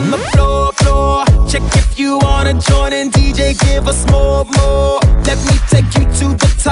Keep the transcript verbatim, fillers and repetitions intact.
on the floor, floor. Check if you wanna join in, D J, give us more, more. Let me take you to the top.